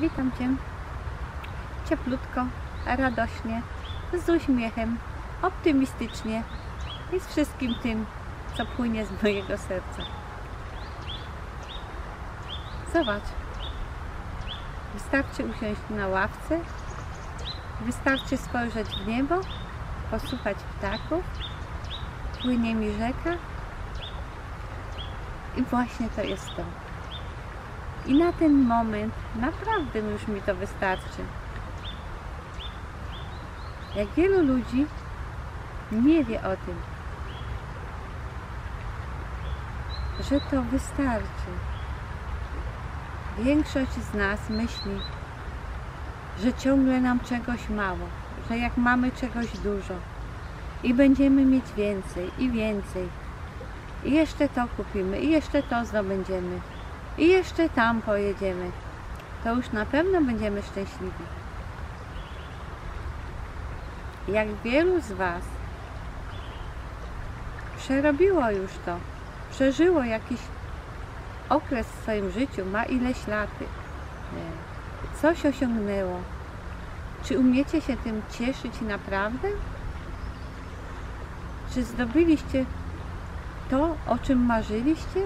Witam Cię cieplutko, radośnie, z uśmiechem, optymistycznie i z wszystkim tym, co płynie z mojego serca. Zobacz, wystarczy usiąść na ławce, wystarczy spojrzeć w niebo, posłuchać ptaków, płynie mi rzeka i właśnie to jest to. I na ten moment naprawdę już mi to wystarczy. Jak wielu ludzi nie wie o tym, że to wystarczy. Większość z nas myśli, że ciągle nam czegoś mało, że jak mamy czegoś dużo i będziemy mieć więcej i więcej i jeszcze to kupimy i jeszcze to zdobędziemy i jeszcze tam pojedziemy, to już na pewno będziemy szczęśliwi. Jak wielu z Was przerobiło już to, przeżyło jakiś okres w swoim życiu, ma ileś lat, coś osiągnęło. Czy umiecie się tym cieszyć naprawdę? Czy zdobyliście to, o czym marzyliście?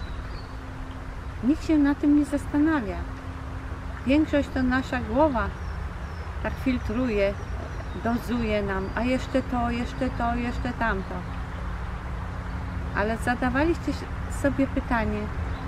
Nikt się na tym nie zastanawia. Większość to nasza głowa tak filtruje, dozuje nam, a jeszcze to, jeszcze to, jeszcze tamto. Ale zadawaliście sobie pytanie,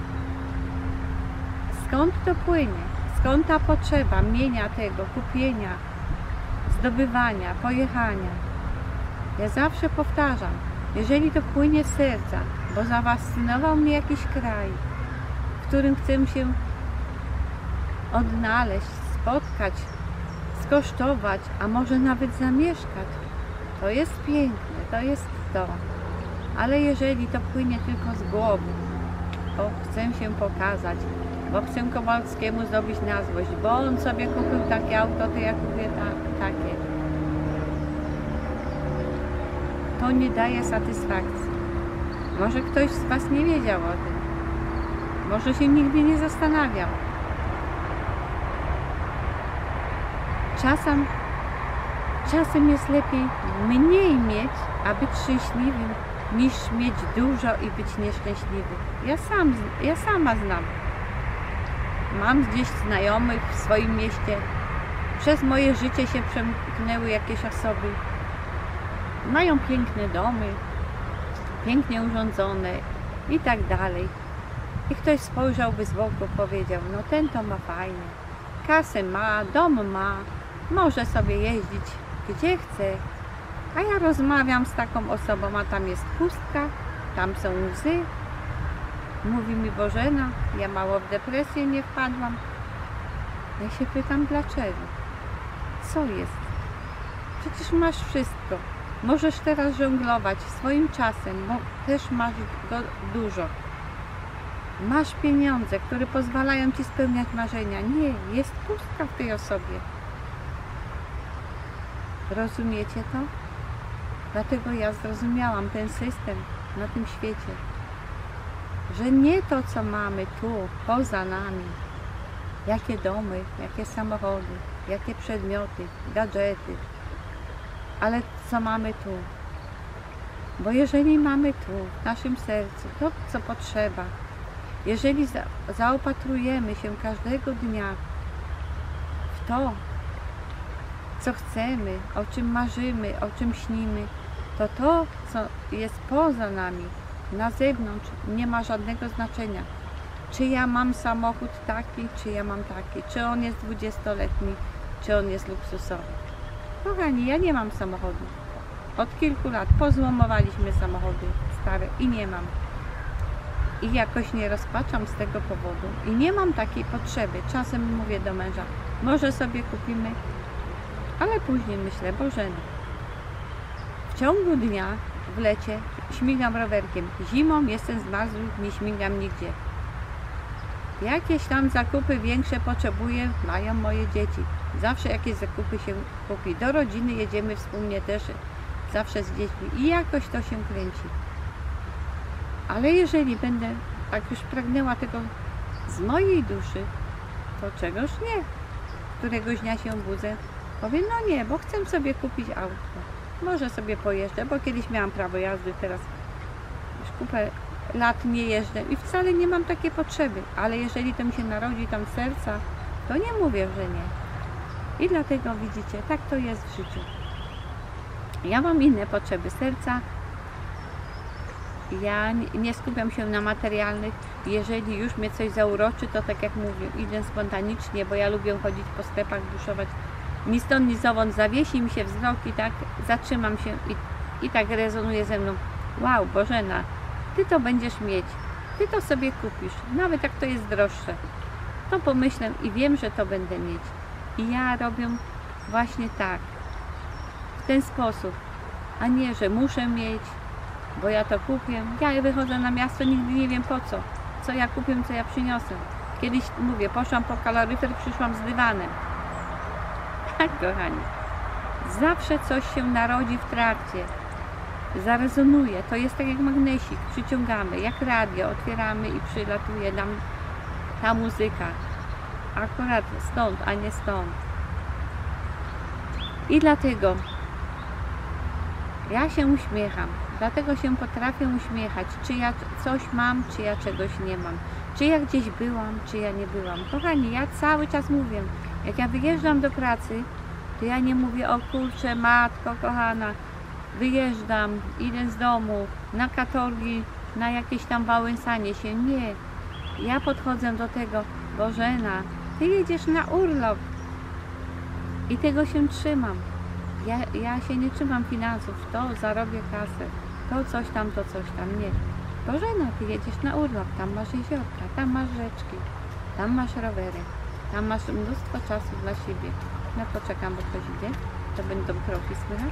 skąd to płynie? Skąd ta potrzeba mienia tego, kupienia, zdobywania, pojechania? Ja zawsze powtarzam, jeżeli to płynie z serca, bo zafascynował mnie jakiś kraj, w którym chcę się odnaleźć, spotkać, skosztować, a może nawet zamieszkać, to jest piękne, to jest to. Ale jeżeli to płynie tylko z głowy, bo chcę się pokazać, bo chcę Kowalskiemu zrobić na złość, bo on sobie kupił takie auto, to ja kupię takie, to nie daje satysfakcji. Może ktoś z Was nie wiedział o tym, może się nigdy nie zastanawiał. Czasem jest lepiej mniej mieć, a być szczęśliwym, niż mieć dużo i być nieszczęśliwy. Ja sama znam. Mam gdzieś znajomych w swoim mieście. Przez moje życie się przemknęły jakieś osoby. Mają piękne domy, pięknie urządzone i tak dalej. I ktoś spojrzałby z boku, powiedział, no ten to ma fajnie. Kasę ma, dom ma, może sobie jeździć gdzie chce. A ja rozmawiam z taką osobą, a tam jest pustka, tam są łzy. Mówi mi Bożena, ja mało w depresję nie wpadłam. Ja się pytam, dlaczego? Co jest? Przecież masz wszystko. Możesz teraz żonglować swoim czasem, bo też masz go dużo. Masz pieniądze, które pozwalają Ci spełniać marzenia. Nie, jest pustka w tej osobie. Rozumiecie to? Dlatego ja zrozumiałam ten system na tym świecie. Że nie to, co mamy tu, poza nami, jakie domy, jakie samochody, jakie przedmioty, gadżety, ale co mamy tu. Bo jeżeli mamy tu, w naszym sercu, to, co potrzeba, jeżeli zaopatrujemy się każdego dnia w to, co chcemy, o czym marzymy, o czym śnimy, to to, co jest poza nami, na zewnątrz, nie ma żadnego znaczenia. Czy ja mam samochód taki, czy ja mam taki, czy on jest 20-letni, czy on jest luksusowy. Kochani, ja nie mam samochodu. Od kilku lat pozłomowaliśmy samochody stare i nie mam. I jakoś nie rozpaczam z tego powodu. I nie mam takiej potrzeby. Czasem mówię do męża, może sobie kupimy, ale później myślę, Bożena, w ciągu dnia w lecie śmigam rowerkiem. Zimą jestem zmarzły, nie śmigam nigdzie. Jakieś tam zakupy większe potrzebuję, mają moje dzieci. Zawsze jakieś zakupy się kupi. Do rodziny jedziemy wspólnie też, zawsze z dziećmi i jakoś to się kręci. Ale jeżeli będę tak już pragnęła tego z mojej duszy, to czegoż nie. Któregoś dnia się budzę, powiem, no nie, bo chcę sobie kupić auto. Może sobie pojeżdżę, bo kiedyś miałam prawo jazdy, teraz już kupę lat nie jeżdżę i wcale nie mam takiej potrzeby, ale jeżeli to mi się narodzi tam z serca, to nie mówię, że nie. I dlatego widzicie, tak to jest w życiu. Ja mam inne potrzeby serca. Ja nie skupiam się na materialnych. Jeżeli już mnie coś zauroczy, to tak jak mówię, idę spontanicznie, bo ja lubię chodzić po sklepach, duszować. Ni stąd, ni zowąd zawiesi mi się wzrok i tak zatrzymam się i tak rezonuje ze mną. Wow, Bożena, ty to będziesz mieć, ty to sobie kupisz, nawet jak to jest droższe. To pomyślę i wiem, że to będę mieć. I ja robię właśnie tak, w ten sposób, a nie, że muszę mieć, bo ja to kupię. Ja wychodzę na miasto, nigdy nie wiem po co. Co ja kupię, co ja przyniosę. Kiedyś, mówię, poszłam po kaloryfer, przyszłam z dywanem. Tak, kochani. Zawsze coś się narodzi w trakcie. Zarezonuje. To jest tak jak magnesik. Przyciągamy, jak radio. Otwieramy i przylatuje nam ta muzyka. Akurat stąd, a nie stąd. I dlatego ja się uśmiecham. Dlatego się potrafię uśmiechać, czy ja coś mam, czy ja czegoś nie mam, czy ja gdzieś byłam, czy ja nie byłam. Kochani, ja cały czas mówię, jak ja wyjeżdżam do pracy, to ja nie mówię, o kurczę, matko kochana, wyjeżdżam, idę z domu, na katorgi, na jakieś tam wałęsanie się. Nie, ja podchodzę do tego, Bożena, ty jedziesz na urlop i tego się trzymam. Ja się nie trzymam finansów, to zarobię kasę, to coś tam, nie. Bożena, ty jedziesz na urlop, tam masz jeziorka, tam masz rzeczki, tam masz rowery, tam masz mnóstwo czasu dla siebie. No poczekam, bo ktoś idzie, to będą kroki słychać.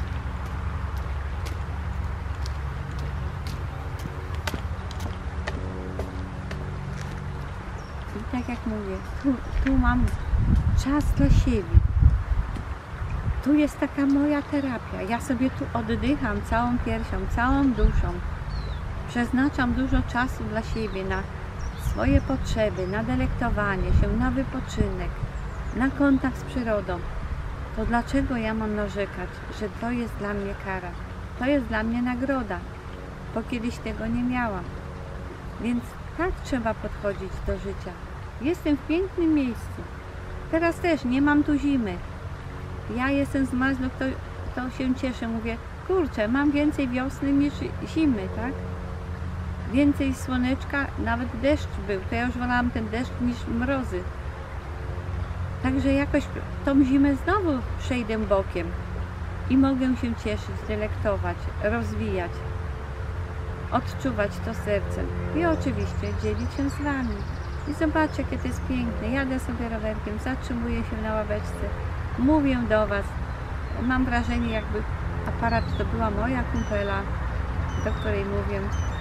I tak jak mówię, tu mam czas dla siebie. Tu jest taka moja terapia. Ja sobie tu oddycham całą piersią, całą duszą. Przeznaczam dużo czasu dla siebie, na swoje potrzeby, na delektowanie się, na wypoczynek, na kontakt z przyrodą. To dlaczego ja mam narzekać, że to jest dla mnie kara? To jest dla mnie nagroda, bo kiedyś tego nie miałam. Więc tak trzeba podchodzić do życia. Jestem w pięknym miejscu. Teraz też nie mam tu zimy. Ja jestem z Mazlów, to się cieszę, mówię, kurczę, mam więcej wiosny niż zimy, tak? Więcej słoneczka, nawet deszcz był, to ja już wolałam ten deszcz niż mrozy. Także jakoś tą zimę znowu przejdę bokiem i mogę się cieszyć, delektować, rozwijać, odczuwać to sercem i oczywiście dzielić się z Wami. I zobaczcie, jakie to jest piękne. Jadę sobie rowerkiem, zatrzymuję się na ławeczce, mówię do Was. Mam wrażenie, jakby aparat to była moja kumpela, do której mówię,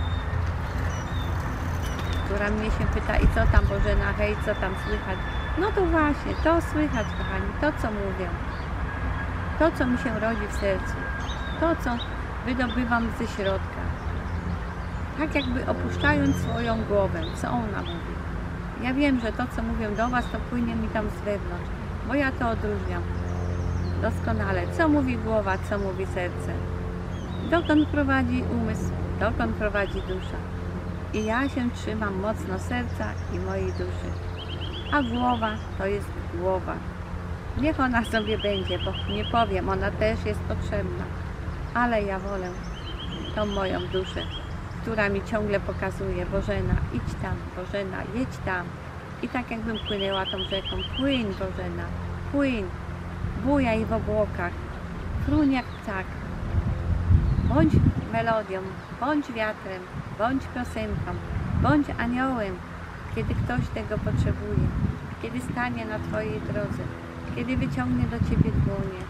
która mnie się pyta, i co tam Bożena, hej, co tam słychać? No to właśnie, to słychać, kochani, to co mówię, to co mi się rodzi w sercu, to co wydobywam ze środka. Tak jakby opuszczając swoją głowę, co ona mówi. Ja wiem, że to co mówię do Was, to płynie mi tam z wewnątrz, bo ja to odróżniam doskonale, co mówi głowa, co mówi serce, dokąd prowadzi umysł, dokąd prowadzi dusza. I ja się trzymam mocno serca i mojej duszy. A głowa to jest głowa. Niech ona sobie będzie, bo nie powiem, ona też jest potrzebna. Ale ja wolę tą moją duszę, która mi ciągle pokazuje, Bożena, idź tam, Bożena, jedź tam. I tak jakbym płynęła tą rzeką, płyń Bożena, płyń, bujaj w obłokach, fruń jak ptak. Bądź melodią, bądź wiatrem, bądź piosenką, bądź aniołem, kiedy ktoś tego potrzebuje, kiedy stanie na Twojej drodze, kiedy wyciągnie do Ciebie dłonie.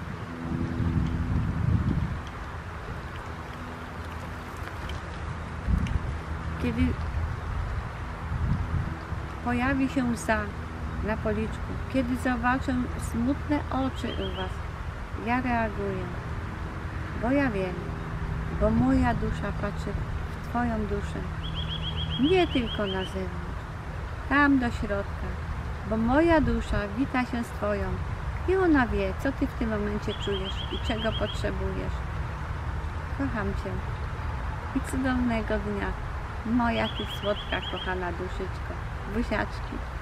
Kiedy pojawi się łza na policzku, kiedy zobaczę smutne oczy u Was, ja reaguję, bo ja wiem, bo moja dusza patrzy w Twoją duszę, nie tylko na zewnątrz, tam do środka, bo moja dusza wita się z Twoją i ona wie, co Ty w tym momencie czujesz i czego potrzebujesz. Kocham Cię i cudownego dnia, moja Ty słodka, kochana duszyczko. Buziaczki.